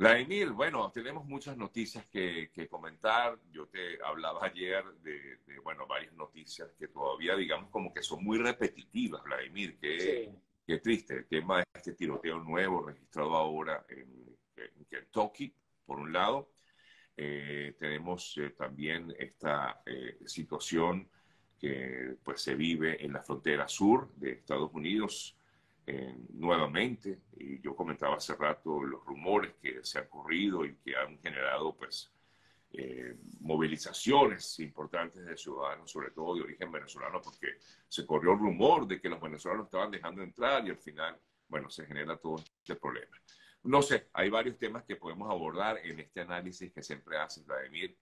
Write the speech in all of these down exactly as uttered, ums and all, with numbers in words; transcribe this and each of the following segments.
Vladimir, bueno, tenemos muchas noticias que, que comentar. Yo te hablaba ayer de, de, bueno, varias noticias que todavía, digamos, como que son muy repetitivas, Vladimir. Qué, Sí. qué triste el tema de este tiroteo nuevo registrado ahora en, en Kentucky, por un lado. Eh, tenemos eh, también esta eh, situación que pues, se vive en la frontera sur de Estados Unidos eh, nuevamente. Y yo comentaba hace rato los rumores que se han corrido y que han generado pues, eh, movilizaciones importantes de ciudadanos, sobre todo de origen venezolano, porque se corrió el rumor de que los venezolanos estaban dejando entrar y al final, bueno, se genera todo este problema. No sé, hay varios temas que podemos abordar en este análisis que siempre haces, Vladimir.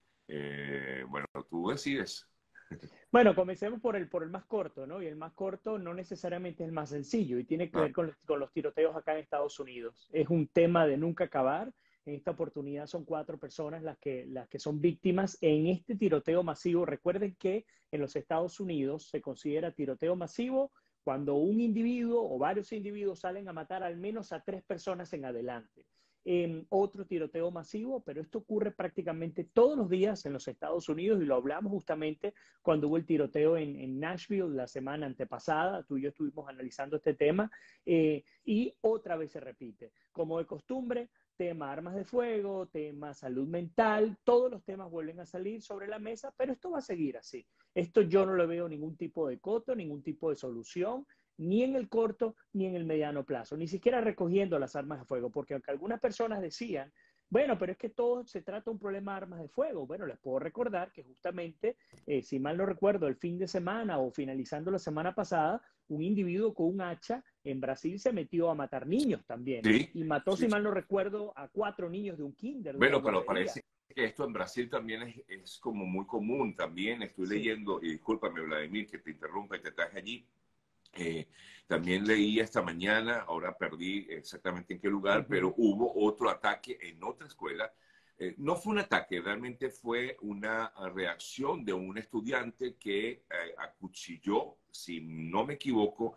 Eh, bueno, tú decides. Bueno, comencemos por el, por el más corto, ¿no? Y el más corto no necesariamente es el más sencillo y tiene que Ah, ver con, con los tiroteos acá en Estados Unidos. Es un tema de nunca acabar. En esta oportunidad son cuatro personas las que, las que son víctimas en este tiroteo masivo. Recuerden que en los Estados Unidos se considera tiroteo masivo cuando un individuo o varios individuos salen a matar al menos a tres personas en adelante. En otro tiroteo masivo, pero esto ocurre prácticamente todos los días en los Estados Unidos y lo hablamos justamente cuando hubo el tiroteo en, en Nashville la semana antepasada. Tú y yo estuvimos analizando este tema eh, y otra vez se repite. Como de costumbre, tema armas de fuego, tema salud mental, todos los temas vuelven a salir sobre la mesa, pero esto va a seguir así. Esto yo no le veo ningún tipo de coto, ningún tipo de solución, ni en el corto ni en el mediano plazo, ni siquiera recogiendo las armas de fuego, porque aunque algunas personas decían, bueno, pero es que todo se trata de un problema de armas de fuego. Bueno, les puedo recordar que justamente, eh, si mal no recuerdo, el fin de semana o finalizando la semana pasada, un individuo con un hacha en Brasil se metió a matar niños también sí, y mató, sí, si sí. mal no recuerdo, a cuatro niños de un kinder, de una Bueno, pero guardería. parece que esto en Brasil también es, es como muy común. También estoy Sí. leyendo, y discúlpame, Vladimir, que te interrumpa y te traje allí. Eh, también leí esta mañana, ahora perdí exactamente en qué Uh lugar, -huh. pero hubo otro ataque en otra escuela. Eh, no fue un ataque, realmente fue una reacción de un estudiante que eh, acuchilló, si no me equivoco,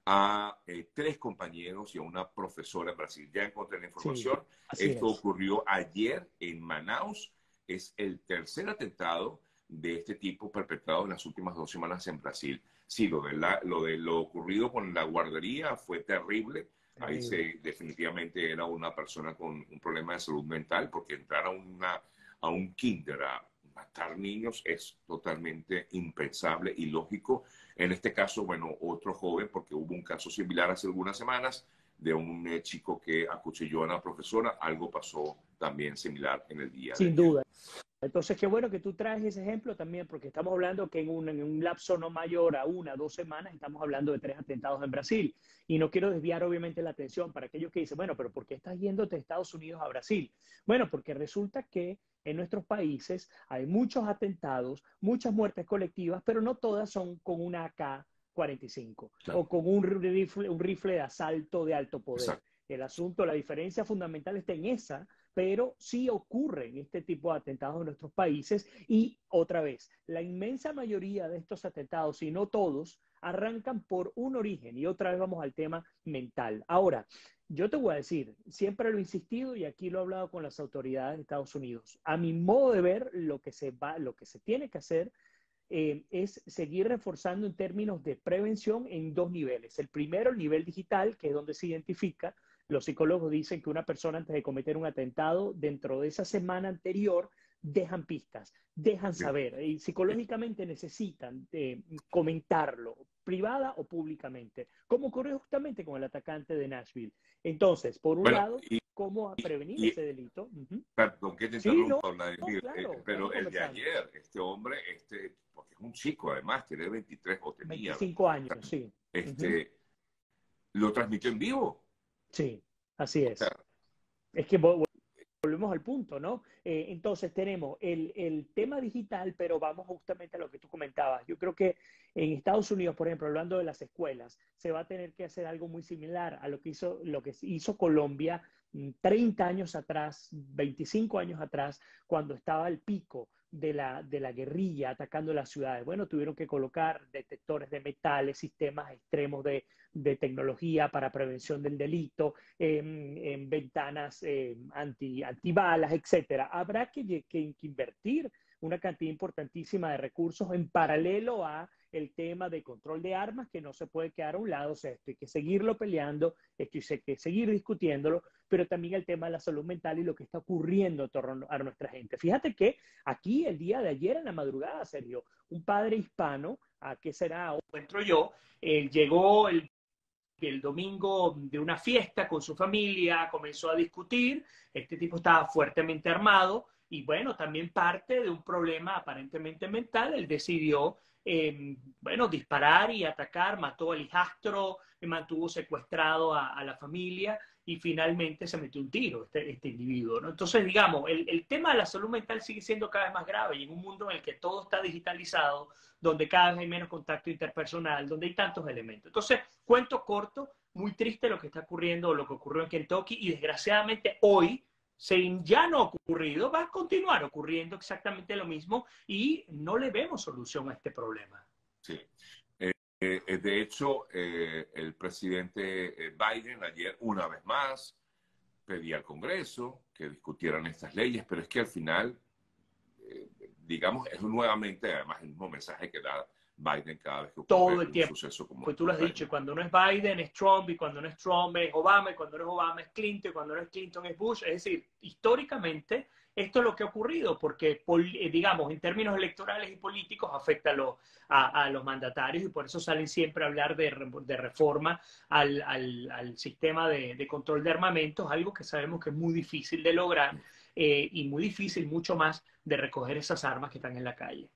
a eh, tres compañeros y a una profesora en Brasil. Ya encontré la Sí, información. así Esto es. ocurrió ayer en Manaus. Es el tercer atentado de este tipo perpetrado en las últimas dos semanas en Brasil. Sí, lo de, la, lo de lo ocurrido con la guardería fue terrible. Ahí Terrible. se, definitivamente era una persona con un problema de salud mental, porque entrar a, una, a un kinder a matar niños es totalmente impensable y lógico. En este caso, bueno, otro joven, porque hubo un caso similar hace algunas semanas de un eh, chico que acuchilló a una profesora. Algo pasó también similar en el día de Sin ayer. duda. Entonces, qué bueno que tú traes ese ejemplo también, porque estamos hablando que en un, en un lapso no mayor a una, dos semanas, estamos hablando de tres atentados en Brasil. Y no quiero desviar, obviamente, la atención para aquellos que dicen, bueno, pero ¿por qué estás yendo de Estados Unidos a Brasil? Bueno, porque resulta que en nuestros países hay muchos atentados, muchas muertes colectivas, pero no todas son con una A K cuarenta y cinco Claro, o con un rifle, un rifle de asalto de alto poder. exacto. El asunto, la diferencia fundamental está en esa, pero sí ocurren este tipo de atentados en nuestros países y otra vez, la inmensa mayoría de estos atentados, si no todos, arrancan por un origen y otra vez vamos al tema mental. Ahora, yo te voy a decir, siempre lo he insistido y aquí lo he hablado con las autoridades de Estados Unidos. A mi modo de ver, lo que se va, lo que se tiene que hacer eh, es seguir reforzando en términos de prevención en dos niveles. El primero, el nivel digital, que es donde se identifica. Los psicólogos dicen que una persona antes de cometer un atentado, dentro de esa semana anterior, dejan pistas, dejan saber y psicológicamente necesitan eh, comentarlo, privada o públicamente, como ocurrió justamente con el atacante de Nashville. Entonces, por un Bueno, lado, y, cómo prevenir y ese delito. Uh-huh. perdón que te Sí, no, interrumpa, no, Vladimir, eh, claro, pero estamos el de conversando. ayer, este hombre, este, porque es un chico además, tiene veintitrés o tenía veinticinco veintitrés años, años, sí. Uh-huh. este, lo transmitió en vivo. Sí, así O sea, es. Es que vo- volvemos al punto, ¿no? Eh, entonces tenemos el, el tema digital, pero vamos justamente a lo que tú comentabas. Yo creo que en Estados Unidos, por ejemplo, hablando de las escuelas, se va a tener que hacer algo muy similar a lo que hizo, lo que hizo Colombia mm, treinta años atrás, veinticinco años atrás, cuando estaba el pico de la, de la guerrilla atacando las ciudades. Bueno, tuvieron que colocar detectores de metales, sistemas extremos de, de tecnología para prevención del delito, en, en ventanas eh, anti, antibalas, etcétera. Habrá que, que, que invertir una cantidad importantísima de recursos en paralelo a el tema de control de armas, que no se puede quedar a un lado. O sea, esto hay que seguirlo peleando, esto hay que seguir discutiéndolo, pero también el tema de la salud mental y lo que está ocurriendo en torno a nuestra gente. Fíjate que aquí el día de ayer en la madrugada, Sergio, un padre hispano, ¿a qué será? O entro yo, eh, llegó el el domingo de una fiesta con su familia, comenzó a discutir, este tipo estaba fuertemente armado y bueno, también parte de un problema aparentemente mental, él decidió, eh, bueno, disparar y atacar, mató al hijastro, mantuvo secuestrado a, a la familia y finalmente se metió un tiro este, este individuo, ¿no? Entonces, digamos, el, el tema de la salud mental sigue siendo cada vez más grave y en un mundo en el que todo está digitalizado, donde cada vez hay menos contacto interpersonal, donde hay tantos elementos. Entonces, cuento corto, muy triste lo que está ocurriendo, lo que ocurrió en Kentucky, y desgraciadamente hoy, si ya no ha ocurrido, va a continuar ocurriendo exactamente lo mismo y no le vemos solución a este problema. Sí. Eh, eh, de hecho, eh, el presidente eh, Biden ayer, una vez más, pedía al Congreso que discutieran estas leyes, pero es que al final, eh, digamos, es nuevamente, además, el mismo mensaje que da Biden cada vez que ocurre Todo el un tiempo. suceso como Pues tú este. lo has dicho, cuando no es Biden es Trump, y cuando no es Trump es Obama, y cuando no es Obama es Clinton, y cuando no es Clinton es Bush. Es decir, históricamente esto es lo que ha ocurrido, porque, digamos, en términos electorales y políticos afecta a, lo, a, a los mandatarios, y por eso salen siempre a hablar de, de reforma al, al, al sistema de, de control de armamentos, algo que sabemos que es muy difícil de lograr eh, y muy difícil, mucho más, de recoger esas armas que están en la calle.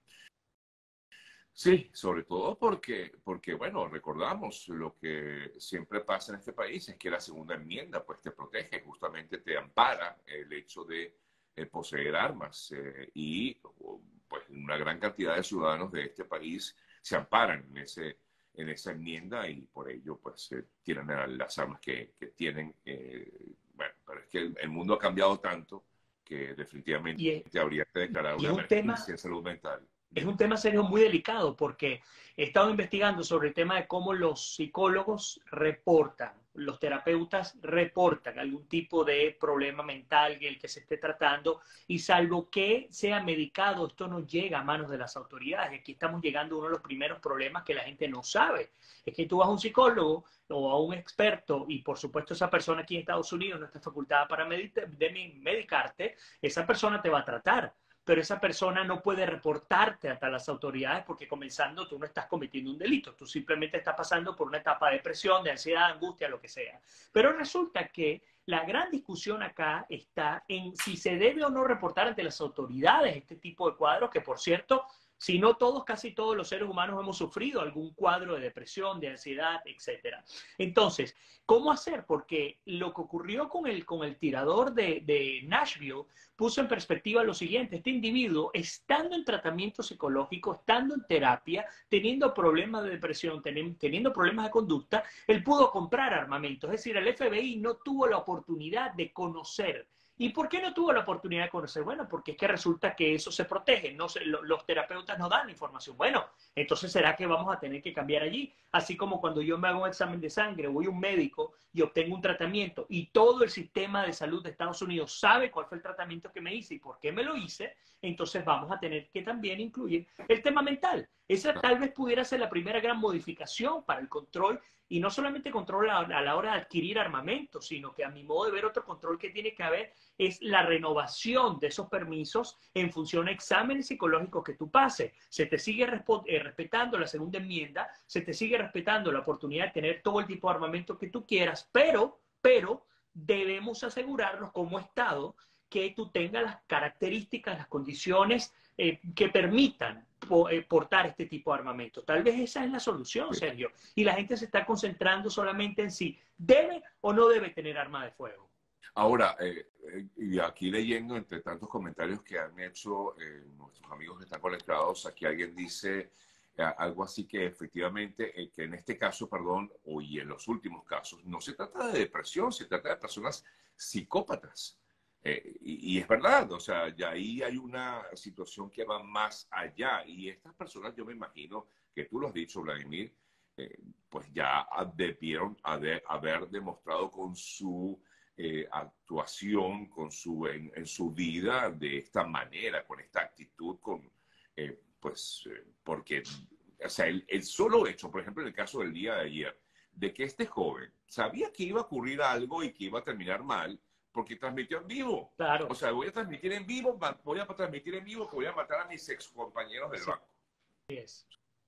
Sí, sobre todo porque, porque, bueno, recordamos lo que siempre pasa en este país, es que la segunda enmienda pues te protege, justamente te ampara el hecho de eh, poseer armas eh, y pues una gran cantidad de ciudadanos de este país se amparan en, ese, en esa enmienda y por ello pues eh, tienen las armas que, que tienen. Eh, bueno, pero es que el, el mundo ha cambiado tanto que definitivamente Y es, habría que declarar y una es un tema emergencia en salud mental. es Dime. un tema serio muy delicado porque he estado investigando sobre el tema de cómo los psicólogos reportan, los terapeutas reportan algún tipo de problema mental el que se esté tratando y salvo que sea medicado, esto no llega a manos de las autoridades. Aquí estamos llegando a uno de los primeros problemas que la gente no sabe. Es que tú vas a un psicólogo o a un experto y por supuesto esa persona aquí en Estados Unidos no está facultada para medicarte, esa persona te va a tratar, pero esa persona no puede reportarte hasta las autoridades porque comenzando tú no estás cometiendo un delito, tú simplemente estás pasando por una etapa de depresión, de ansiedad, angustia, lo que sea. Pero resulta que la gran discusión acá está en si se debe o no reportar ante las autoridades este tipo de cuadros, que por cierto, si no todos, casi todos los seres humanos hemos sufrido algún cuadro de depresión, de ansiedad, etcétera. Entonces, ¿cómo hacer? Porque lo que ocurrió con el, con el tirador de, de Nashville puso en perspectiva lo siguiente: este individuo, estando en tratamiento psicológico, estando en terapia, teniendo problemas de depresión, teniendo, teniendo problemas de conducta, él pudo comprar armamento. Es decir, el F B I no tuvo la oportunidad de conocer. ¿Y por qué no tuvo la oportunidad de conocer? Bueno, porque es que resulta que eso se protege, no se, lo, los terapeutas no dan información. Bueno, entonces será que vamos a tener que cambiar allí, así como cuando yo me hago un examen de sangre, voy a un médico y obtengo un tratamiento y todo el sistema de salud de Estados Unidos sabe cuál fue el tratamiento que me hice y por qué me lo hice, entonces vamos a tener que también incluir el tema mental. Esa tal vez pudiera ser la primera gran modificación para el control, y no solamente control a, a la hora de adquirir armamento, sino que a mi modo de ver otro control que tiene que haber es la renovación de esos permisos en función a exámenes psicológicos que tú pases. Se te sigue eh, respetando la segunda enmienda, se te sigue respetando la oportunidad de tener todo el tipo de armamento que tú quieras, pero, pero debemos asegurarnos como Estado que tú tengas las características, las condiciones eh, que permitan po eh, portar este tipo de armamento. Tal vez esa es la solución, Sergio. Y la gente se está concentrando solamente en si debe o no debe tener arma de fuego. Ahora, eh, eh, y aquí leyendo entre tantos comentarios que han hecho eh, nuestros amigos que están conectados, aquí alguien dice eh, algo así que efectivamente, eh, que en este caso, perdón, o y en los últimos casos, no se trata de depresión, se trata de personas psicópatas Eh, y, y es verdad, o sea, ya ahí hay una situación que va más allá. Y estas personas, yo me imagino que tú lo has dicho, Vladimir, eh, pues ya debieron haber, haber demostrado con su eh, actuación, con su, en, en, su vida de esta manera, con esta actitud, con, eh, pues, eh, porque, o sea, el, el solo hecho, por ejemplo, en el caso del día de ayer, de que este joven sabía que iba a ocurrir algo y que iba a terminar mal, porque transmitió en vivo. Claro. O sea, voy a transmitir en vivo, voy a transmitir en vivo que voy a matar a mis ex compañeros del Sí, banco. es.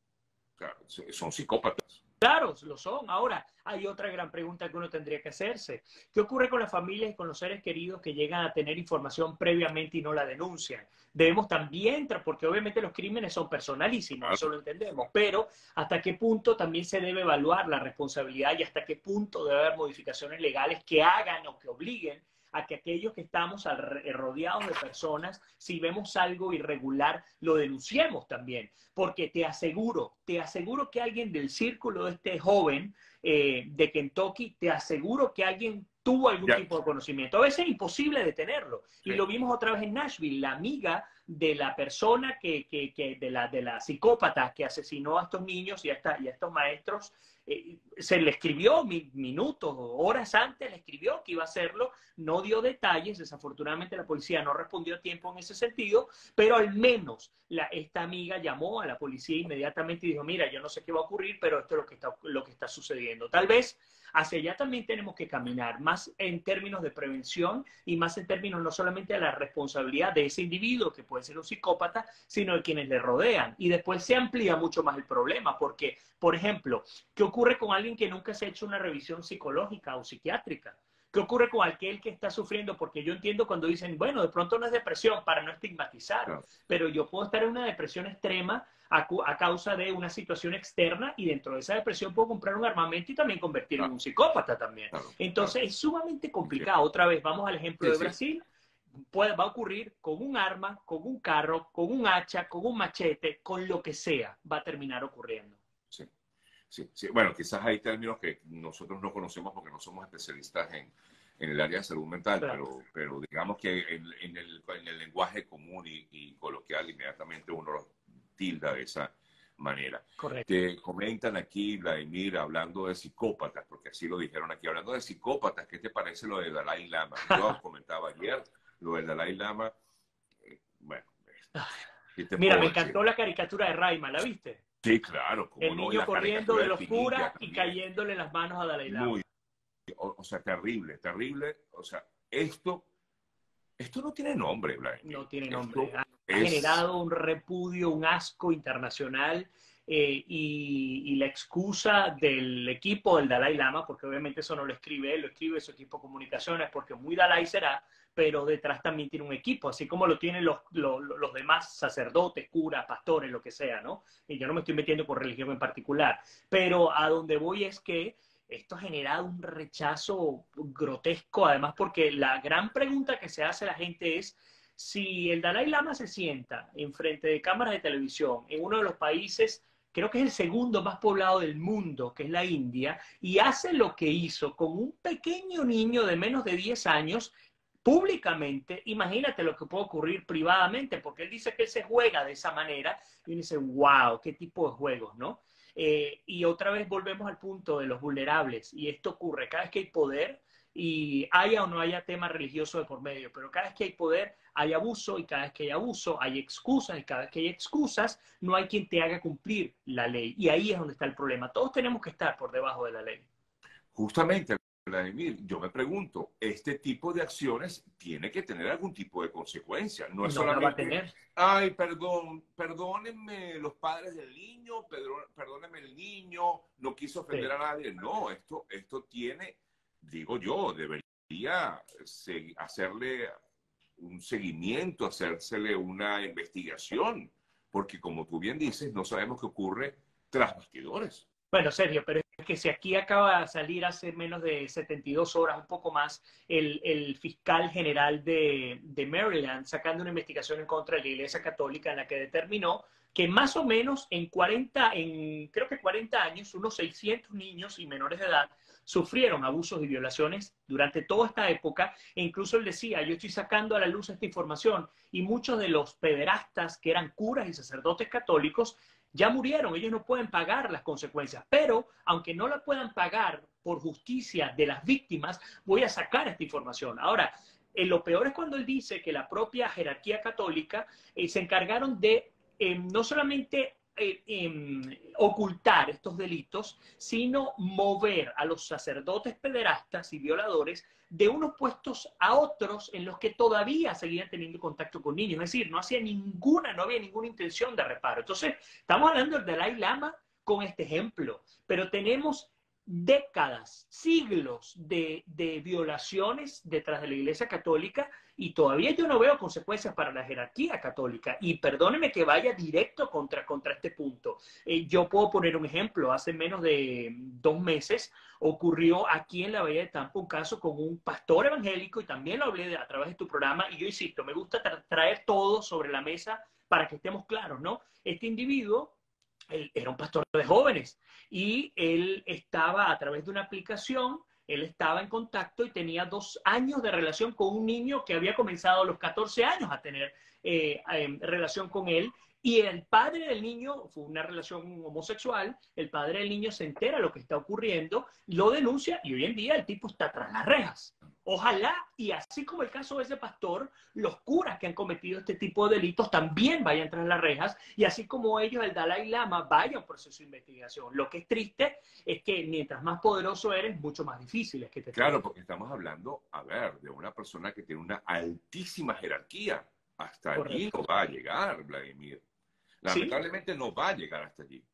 O sea, son psicópatas. Claro, lo son. Ahora, hay otra gran pregunta que uno tendría que hacerse. ¿Qué ocurre con las familias y con los seres queridos que llegan a tener información previamente y no la denuncian? Debemos también, porque obviamente los crímenes son personalísimos, Claro. eso lo entendemos, pero ¿hasta qué punto también se debe evaluar la responsabilidad y hasta qué punto debe haber modificaciones legales que hagan o que obliguen a que aquellos que estamos rodeados de personas, si vemos algo irregular, lo denunciemos también? Porque te aseguro, te aseguro que alguien del círculo de este joven eh, de Kentucky, te aseguro que alguien tuvo algún Ya. tipo de conocimiento. A veces es imposible detenerlo. Sí. Y lo vimos otra vez en Nashville, la amiga de la persona que, que, que de, la, de la psicópata que asesinó a estos niños y a, esta, y a estos maestros, eh, se le escribió mi, minutos, horas antes le escribió que iba a hacerlo, no dio detalles, desafortunadamente la policía no respondió a tiempo en ese sentido, pero al menos la, esta amiga llamó a la policía inmediatamente y dijo, mira, yo no sé qué va a ocurrir, pero esto es lo que está, lo que está sucediendo. Tal vez hacia allá también tenemos que caminar, más en términos de prevención y más en términos no solamente de la responsabilidad de ese individuo, que puede ser un psicópata, sino de quienes le rodean. Y después se amplía mucho más el problema, porque, por ejemplo, ¿qué ocurre con alguien que nunca se ha hecho una revisión psicológica o psiquiátrica? ¿Qué ocurre con aquel que está sufriendo? Porque yo entiendo cuando dicen, bueno, de pronto no es depresión, para no estigmatizar, Claro. pero yo puedo estar en una depresión extrema a, a causa de una situación externa y dentro de esa depresión puedo comprar un armamento y también convertirme Claro. en un psicópata también. Claro. Entonces Claro. es sumamente complicado. Otra vez, vamos al ejemplo Sí, de sí. Brasil. Puede, va a ocurrir con un arma, con un carro, con un hacha, con un machete, con lo que sea, va a terminar ocurriendo. Sí. Sí, sí. Bueno, quizás hay términos que nosotros no conocemos porque no somos especialistas en, en el área de salud mental, Claro. pero, pero digamos que en, en, el, en el lenguaje común y, y coloquial inmediatamente uno lo tilda de esa manera. Correcto. Te comentan aquí, Vladimir, hablando de psicópatas, porque así lo dijeron aquí, hablando de psicópatas, ¿qué te parece lo de Dalai Lama? Yo comentaba ayer lo del Dalai Lama. Eh, bueno, ¿qué te Mira, puedo me decir? encantó la caricatura de Raima, ¿la viste? Sí, claro, como El no, y niño la corriendo caricatura de del los Pinilla curas y también. cayéndole en las manos a Dalai Lama. Muy, o, o sea, terrible, terrible. O sea, esto, esto no tiene nombre, Vladimir. No tiene nombre. Esto Ha, ha es... generado un repudio, un asco internacional eh, y, y la excusa del equipo del Dalai Lama, porque obviamente eso no lo escribe él, lo escribe su equipo de comunicaciones, porque muy Dalai será, pero detrás también tiene un equipo, así como lo tienen los, los, los demás sacerdotes, curas, pastores, lo que sea, ¿no? Y yo no me estoy metiendo con religión en particular, pero a donde voy es que esto ha generado un rechazo grotesco, además porque la gran pregunta que se hace la gente es si el Dalai Lama se sienta en frente de cámaras de televisión en uno de los países, creo que es el segundo más poblado del mundo, que es la India, y hace lo que hizo con un pequeño niño de menos de diez años, públicamente, imagínate lo que puede ocurrir privadamente, porque él dice que él se juega de esa manera, y uno dice, wow, qué tipo de juegos, ¿no? Eh, y otra vez volvemos al punto de los vulnerables, y esto ocurre cada vez que hay poder, y haya o no haya tema religioso de por medio, pero cada vez que hay poder hay abuso, y cada vez que hay abuso hay excusas, y cada vez que hay excusas no hay quien te haga cumplir la ley, y ahí es donde está el problema. Todos tenemos que estar por debajo de la ley. Justamente, Vladimir, yo me pregunto, este tipo de acciones tiene que tener algún tipo de consecuencia. No es No la va a solamente, tener. ay, perdón, perdónenme los padres del niño, perdónenme el niño, no quiso ofender Sí. a nadie. No, esto, esto tiene, digo yo, debería hacerle un seguimiento, hacérsele una investigación, porque como tú bien dices, no sabemos qué ocurre tras bastidores. Bueno, Sergio, pero es que si aquí acaba de salir hace menos de setenta y dos horas, un poco más, el, el fiscal general de, de Maryland sacando una investigación en contra de la Iglesia Católica en la que determinó que más o menos en cuarenta, en creo que cuarenta años, unos seiscientos niños y menores de edad sufrieron abusos y violaciones durante toda esta época, e incluso él decía, yo estoy sacando a la luz esta información, y muchos de los pederastas que eran curas y sacerdotes católicos ya murieron, ellos no pueden pagar las consecuencias, pero aunque no la puedan pagar por justicia de las víctimas, voy a sacar esta información. Ahora, eh, lo peor es cuando él dice que la propia jerarquía católica eh, se encargaron de eh, no solamente eh, eh, ocultar estos delitos, sino mover a los sacerdotes pederastas y violadores de unos puestos a otros en los que todavía seguían teniendo contacto con niños. Es decir, no hacía ninguna, no había ninguna intención de reparo. Entonces, estamos hablando del Dalai Lama con este ejemplo, pero tenemos décadas, siglos de, de violaciones detrás de la Iglesia Católica, y todavía yo no veo consecuencias para la jerarquía católica. Y perdóneme que vaya directo contra, contra este punto. Eh, yo puedo poner un ejemplo. Hace menos de dos meses ocurrió aquí en la Bahía de Tampa un caso con un pastor evangélico, y también lo hablé de, a través de tu programa, y yo insisto, me gusta tra traer todo sobre la mesa para que estemos claros, ¿no? Este individuo, él era un pastor de jóvenes, y él estaba a través de una aplicación, él estaba en contacto y tenía dos años de relación con un niño que había comenzado a los catorce años a tener eh, eh, relación con él, y el padre del niño, fue una relación homosexual, el padre del niño se entera de lo que está ocurriendo, lo denuncia, y hoy en día el tipo está tras las rejas. Ojalá, y así como el caso de ese pastor, los curas que han cometido este tipo de delitos también vayan tras las rejas, y así como ellos, el Dalai Lama, vaya a un proceso de investigación. Lo que es triste es que mientras más poderoso eres, mucho más difícil es que te... Claro, porque estamos hablando, a ver, de una persona que tiene una altísima jerarquía. Hasta Correcto. allí no va a llegar, Vladimir. Lamentablemente ¿Sí? no va a llegar hasta allí.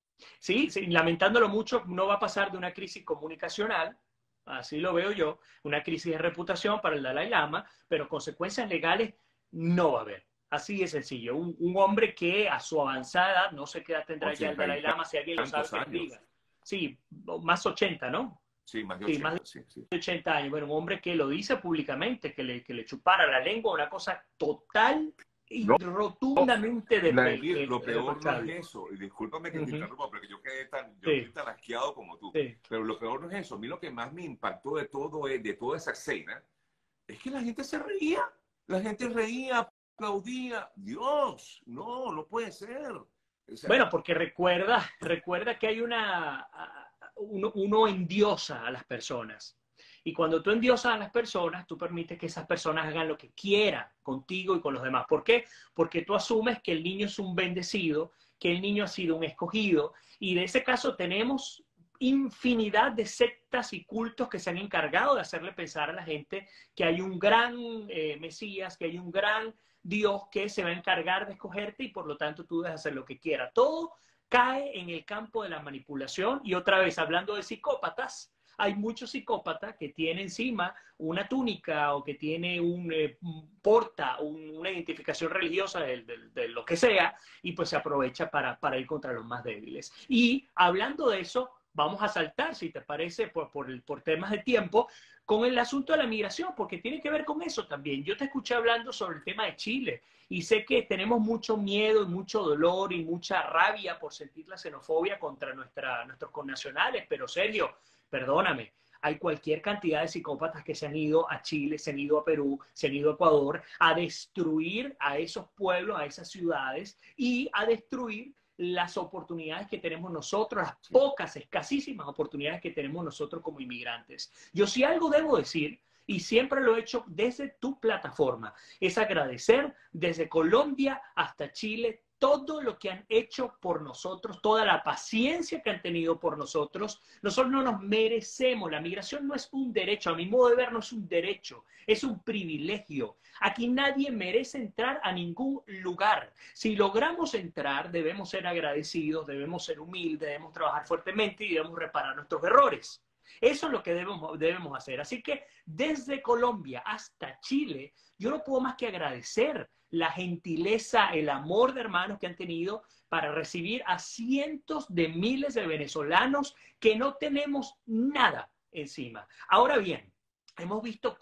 Sí, sí, lamentándolo mucho, no va a pasar de una crisis comunicacional, así lo veo yo, una crisis de reputación para el Dalai Lama, pero consecuencias legales no va a haber. Así de sencillo. Un, un hombre que a su avanzada edad, no sé qué edad tendrá ya el Dalai Lama, si alguien lo sabe, que diga. Sí, más ochenta, ¿no? Sí, más de sí, ochenta. Más de sí, sí. ochenta años. Bueno, un hombre que lo dice públicamente, que le, que le chupara la lengua, una cosa total y no, rotundamente no, Vladimir, de, lo peor no es eso, y discúlpame que uh-huh. te interrumpa, porque yo quedé tan, yo sí. tan asqueado como tú, sí. pero lo peor no es eso. A mí lo que más me impactó de todo, de toda esa escena, es que la gente se reía, la gente reía, aplaudía. Dios, no, no puede ser. O sea, bueno, porque recuerda, recuerda que hay una, uno, uno endiosa a las personas. Y cuando tú endiosas a las personas, tú permites que esas personas hagan lo que quieran contigo y con los demás. ¿Por qué? Porque tú asumes que el niño es un bendecido, que el niño ha sido un escogido. Y de ese caso tenemos infinidad de sectas y cultos que se han encargado de hacerle pensar a la gente que hay un gran eh, Mesías, que hay un gran Dios que se va a encargar de escogerte, y por lo tanto tú debes hacer lo que quieras. Todo cae en el campo de la manipulación. Y otra vez, hablando de psicópatas, hay muchos psicópatas que tienen encima una túnica o que tiene un, eh, un porta un, una identificación religiosa de, de, de lo que sea, y pues se aprovecha para, para ir contra los más débiles. Y hablando de eso, vamos a saltar, si te parece, por, por, el, por temas de tiempo, con el asunto de la migración, porque tiene que ver con eso también. Yo te escuché hablando sobre el tema de Chile, y sé que tenemos mucho miedo y mucho dolor y mucha rabia por sentir la xenofobia contra nuestra, nuestros connacionales, pero Sergio, perdóname, hay cualquier cantidad de psicópatas que se han ido a Chile, se han ido a Perú, se han ido a Ecuador a destruir a esos pueblos, a esas ciudades, y a destruir las oportunidades que tenemos nosotros, las pocas, escasísimas oportunidades que tenemos nosotros como inmigrantes. Yo sí algo debo decir, y siempre lo he hecho desde tu plataforma, es agradecer desde Colombia hasta Chile todo lo que han hecho por nosotros, toda la paciencia que han tenido por nosotros. Nosotros no nos merecemos. La migración no es un derecho. A mi modo de ver, no es un derecho. Es un privilegio. Aquí nadie merece entrar a ningún lugar. Si logramos entrar, debemos ser agradecidos, debemos ser humildes, debemos trabajar fuertemente y debemos reparar nuestros errores. Eso es lo que debemos, debemos hacer. Así que desde Colombia hasta Chile, yo no puedo más que agradecer la gentileza, el amor de hermanos que han tenido para recibir a cientos de miles de venezolanos que no tenemos nada encima. Ahora bien, hemos visto cómo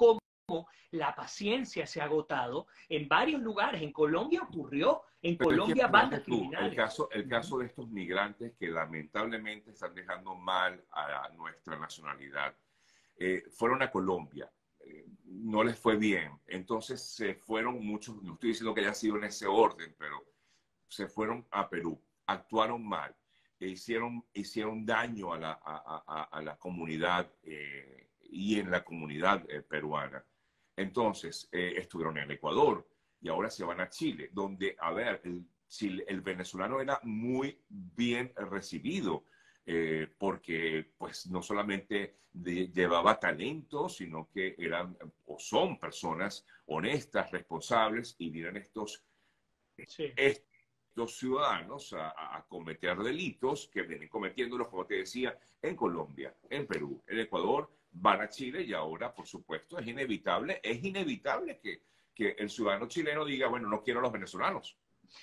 la paciencia se ha agotado en varios lugares. En Colombia ocurrió, en Pero es Colombia que, bandas fíjate tú, criminales. el caso, el caso de estos migrantes que lamentablemente están dejando mal a nuestra nacionalidad, eh, fueron a Colombia, eh, no les fue bien, entonces se fueron muchos, no estoy diciendo que haya sido en ese orden, pero se fueron a Perú, actuaron mal, e hicieron, hicieron daño a la, a, a, a la comunidad eh, y en la comunidad eh, peruana. Entonces, eh, estuvieron en Ecuador y ahora se van a Chile, donde, a ver, el, Chile, el venezolano era muy bien recibido, eh, porque pues no solamente de, llevaba talento, sino que eran o son personas honestas, responsables, y vienen estos, Sí. estos ciudadanos a, a cometer delitos que vienen cometiéndolos, como te decía, en Colombia, en Perú, en Ecuador, van a Chile y ahora, por supuesto, es inevitable, es inevitable que, que el ciudadano chileno diga, bueno, no quiero a los venezolanos.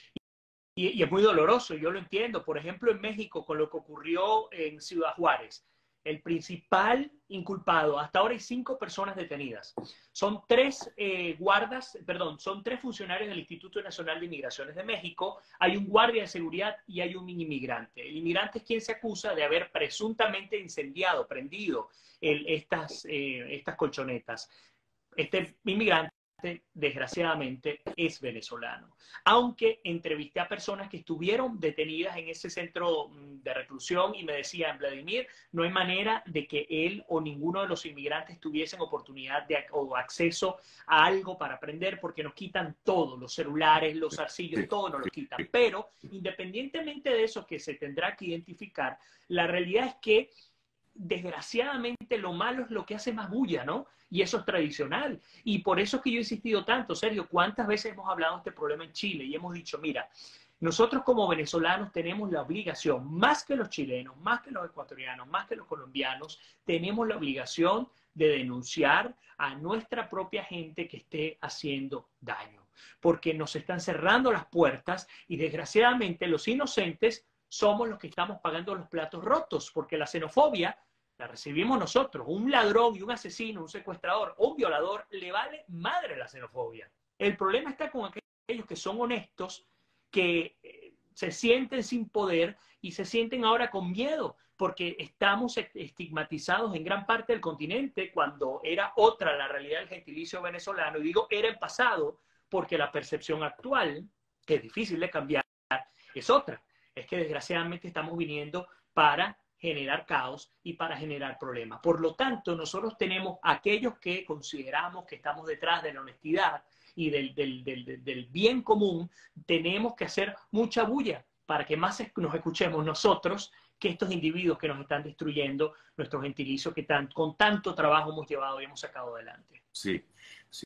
Y, y es muy doloroso, yo lo entiendo. Por ejemplo, en México, con lo que ocurrió en Ciudad Juárez, el principal inculpado, hasta ahora hay cinco personas detenidas. Son tres eh, guardas, perdón, son tres funcionarios del Instituto Nacional de Inmigraciones de México, hay un guardia de seguridad y hay un inmigrante. El inmigrante es quien se acusa de haber presuntamente incendiado, prendido el, estas, eh, estas colchonetas. Este inmigrante, desgraciadamente, es venezolano. Aunque entrevisté a personas que estuvieron detenidas en ese centro de reclusión y me decían, Vladimir, no hay manera de que él o ninguno de los inmigrantes tuviesen oportunidad de, o acceso a algo para aprender porque nos quitan todo, los celulares, los arcillos, todo nos los quitan. Pero independientemente de eso que se tendrá que identificar, la realidad es que desgraciadamente lo malo es lo que hace más bulla, ¿no? Y eso es tradicional. Y por eso es que yo he insistido tanto, Sergio, ¿cuántas veces hemos hablado de este problema en Chile? Y hemos dicho, mira, nosotros como venezolanos tenemos la obligación, más que los chilenos, más que los ecuatorianos, más que los colombianos, tenemos la obligación de denunciar a nuestra propia gente que esté haciendo daño. Porque nos están cerrando las puertas y desgraciadamente los inocentes somos los que estamos pagando los platos rotos, porque la xenofobia la recibimos nosotros. Un ladrón y un asesino, un secuestrador o un violador, le vale madre la xenofobia. El problema está con aquellos que son honestos, que eh, se sienten sin poder y se sienten ahora con miedo, porque estamos estigmatizados en gran parte del continente cuando era otra la realidad del gentilicio venezolano. Y digo era en pasado, porque la percepción actual, que es difícil de cambiar, es otra. Es que desgraciadamente estamos viniendo para generar caos y para generar problemas. Por lo tanto, nosotros tenemos aquellos que consideramos que estamos detrás de la honestidad y del, del, del, del bien común, tenemos que hacer mucha bulla para que más nos escuchemos nosotros que estos individuos que nos están destruyendo nuestro gentilicio que tan, con tanto trabajo hemos llevado y hemos sacado adelante. Sí, sí.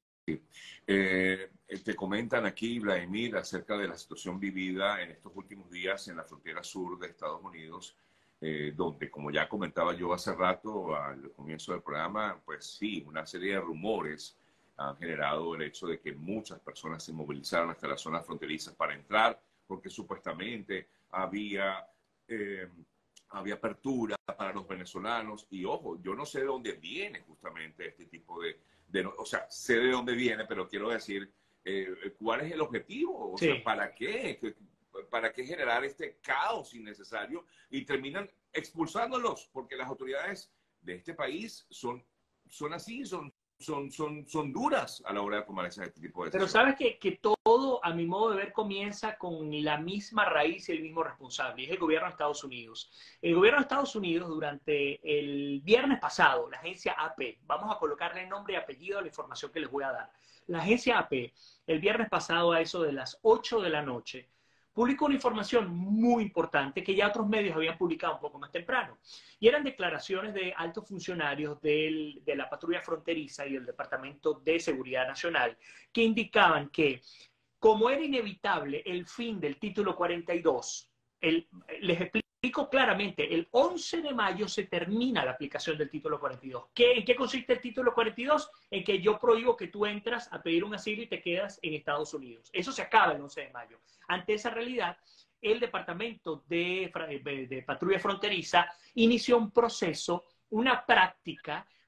Eh, te comentan aquí, Vladimir, acerca de la situación vivida en estos últimos días en la frontera sur de Estados Unidos, eh, donde, como ya comentaba yo hace rato al comienzo del programa, pues sí, una serie de rumores han generado el hecho de que muchas personas se movilizaron hasta las zonas fronterizas para entrar, porque supuestamente había, eh, había apertura para los venezolanos. Y ojo, yo no sé de dónde viene justamente este tipo de... de o sea, sé de dónde viene, pero quiero decir, eh, ¿cuál es el objetivo? O Sí. sea, ¿para qué? ¿Para qué generar este caos innecesario? Y terminan expulsándolos, porque las autoridades de este país son, son así, son, son, son, son duras a la hora de tomar ese tipo de decisiones. Pero sabes que, que todo, a mi modo de ver, comienza con la misma raíz y el mismo responsable, y es el gobierno de Estados Unidos. El gobierno de Estados Unidos, durante el viernes pasado, la agencia A P, vamos a colocarle nombre y apellido a la información que les voy a dar. La agencia A P, el viernes pasado a eso de las ocho de la noche, publicó una información muy importante que ya otros medios habían publicado un poco más temprano. Y eran declaraciones de altos funcionarios del, de la patrulla fronteriza y del Departamento de Seguridad Nacional que indicaban que, como era inevitable el fin del título cuarenta y dos, el, les explico claramente, el once de mayo se termina la aplicación del título cuarenta y dos. ¿Qué, ¿En qué consiste el título cuarenta y dos? En que yo prohíbo que tú entras a pedir un asilo y te quedas en Estados Unidos. Eso se acaba el once de mayo. Ante esa realidad, el Departamento de, de, de Patrulla Fronteriza inició un proceso, una práctica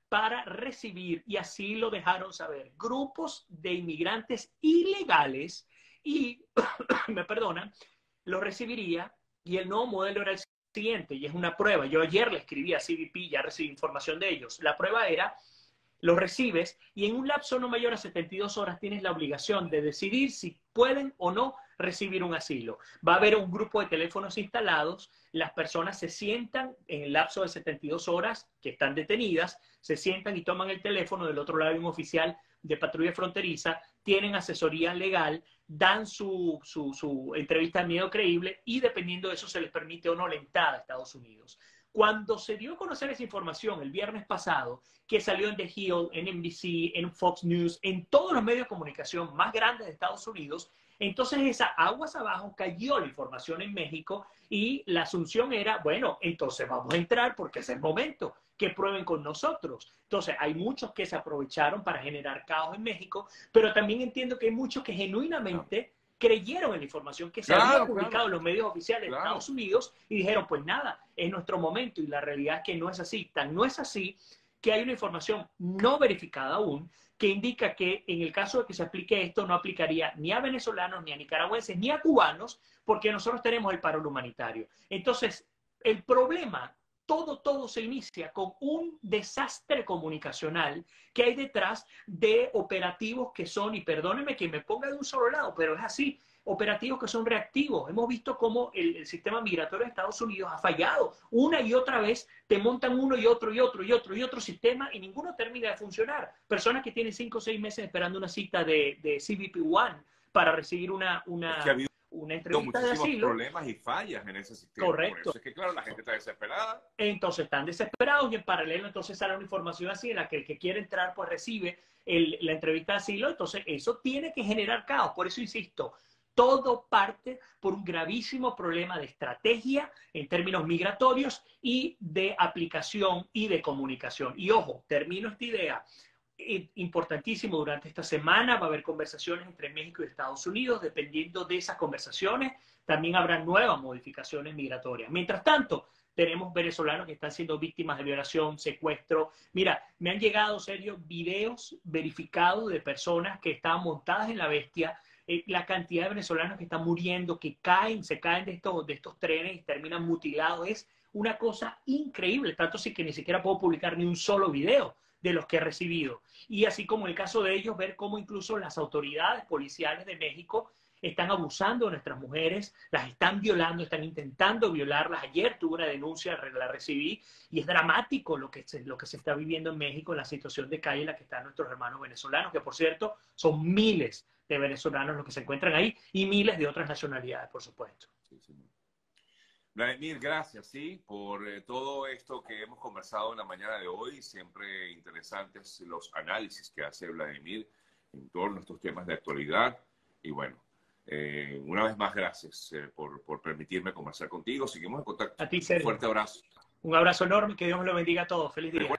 para recibir, y así lo dejaron saber, grupos de inmigrantes ilegales y, me perdonan, los recibiría, y el nuevo modelo era el siguiente, y es una prueba. Yo ayer le escribí a C B P, ya recibí información de ellos. La prueba era, los recibes y en un lapso no mayor a setenta y dos horas tienes la obligación de decidir si pueden o no recibir un asilo. Va a haber un grupo de teléfonos instalados, las personas se sientan en el lapso de setenta y dos horas que están detenidas, se sientan y toman el teléfono, del otro lado hay un oficial de patrulla fronteriza, tienen asesoría legal, dan su, su, su entrevista de miedo creíble y dependiendo de eso se les permite o no la entrada a Estados Unidos. Cuando se dio a conocer esa información el viernes pasado, que salió en The Hill, en N B C, en Fox News, en todos los medios de comunicación más grandes de Estados Unidos, entonces esa aguas abajo cayó la información en México y la asunción era, bueno, entonces vamos a entrar porque es el momento, que prueben con nosotros. Entonces hay muchos que se aprovecharon para generar caos en México, pero también entiendo que hay muchos que genuinamente creyeron en la información que se claro, había publicado claro, en los medios oficiales claro. de Estados Unidos y dijeron, pues nada, es nuestro momento, y la realidad es que no es así. Tan no es así que hay una información no verificada aún que indica que en el caso de que se aplique esto no aplicaría ni a venezolanos, ni a nicaragüenses, ni a cubanos, porque nosotros tenemos el paro humanitario. Entonces, el problema, todo, todo se inicia con un desastre comunicacional que hay detrás de operativos que son, y perdónenme que me ponga de un solo lado, pero es así, operativos que son reactivos. Hemos visto cómo el, el sistema migratorio de Estados Unidos ha fallado. Una y otra vez te montan uno y otro y otro y otro y otro sistema y ninguno termina de funcionar. Personas que tienen cinco o seis meses esperando una cita de, de C B P One para recibir una, una, es que ha habido una entrevista de asilo. Problemas y fallas en ese sistema. Correcto. Por eso es que, claro, la gente está desesperada. Entonces están desesperados y en paralelo entonces sale una información así en la que el que quiere entrar pues recibe el, la entrevista de asilo. Entonces eso tiene que generar caos. Por eso insisto, todo parte por un gravísimo problema de estrategia en términos migratorios y de aplicación y de comunicación. Y ojo, termino esta idea. Importantísimo, durante esta semana va a haber conversaciones entre México y Estados Unidos. Dependiendo de esas conversaciones, también habrá nuevas modificaciones migratorias. Mientras tanto, tenemos venezolanos que están siendo víctimas de violación, secuestro. Mira, me han llegado, Sergio, videos verificados de personas que estaban montadas en la bestia. Eh, la cantidad de venezolanos que están muriendo, que caen, se caen de estos, de estos trenes y terminan mutilados, es una cosa increíble. Tanto así que ni siquiera puedo publicar ni un solo video de los que he recibido. Y así como en el caso de ellos, ver cómo incluso las autoridades policiales de México están abusando de nuestras mujeres, las están violando, están intentando violarlas. Ayer tuve una denuncia, la recibí, y es dramático lo que se, lo que se está viviendo en México, en la situación de calle en la que están nuestros hermanos venezolanos, que por cierto son miles de venezolanos los que se encuentran ahí y miles de otras nacionalidades, por supuesto. Sí, sí. Vladimir, gracias, sí, por eh, todo esto que hemos conversado en la mañana de hoy. Siempre interesantes los análisis que hace Vladimir en torno a estos temas de actualidad. Y bueno, eh, una vez más, gracias eh, por, por permitirme conversar contigo. Seguimos en contacto. A ti, Sergio. Un fuerte abrazo. Un abrazo enorme, que Dios me lo bendiga a todos. Feliz día.